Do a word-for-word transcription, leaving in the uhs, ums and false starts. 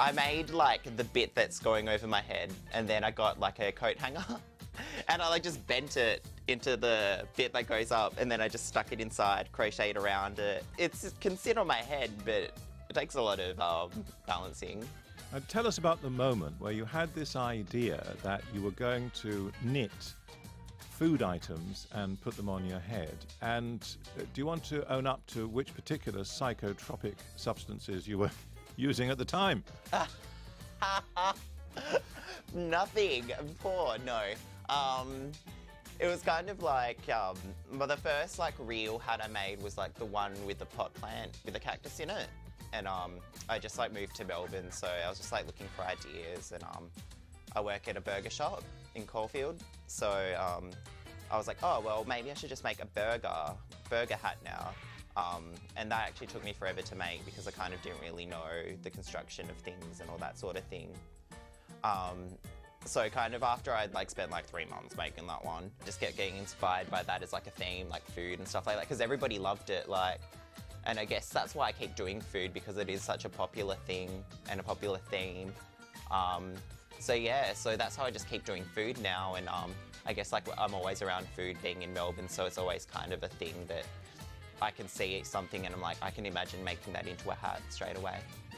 I made like the bit that's going over my head, and then I got like a coat hanger and I like just bent it into the bit that goes up, and then I just stuck it inside, crocheted around it. It's, it can sit on my head, but it takes a lot of um, balancing. Uh, tell us about the moment where you had this idea that you were going to knit food items and put them on your head. And uh, do you want to own up to which particular psychotropic substances you were using at the time? Nothing. Poor, no. Um, it was kind of like, um, well, the first like real hat I made was like the one with the pot plant with the cactus in it. And um, I just like moved to Melbourne, so I was just like looking for ideas, and um, I work at a burger shop in Caulfield. So um, I was like, oh, well, maybe I should just make a burger, burger hat now. Um, and that actually took me forever to make because I kind of didn't really know the construction of things and all that sort of thing. Um, so kind of after I'd like spent like three months making that one, just kept getting inspired by that as like a theme, like food and stuff like that, because everybody loved it. Like, and I guess that's why I keep doing food, because it is such a popular thing and a popular theme. Um, so yeah, so that's how I just keep doing food now. And um, I guess like I'm always around food being in Melbourne, so it's always kind of a thing that I can see something and I'm like, I can imagine making that into a hat straight away.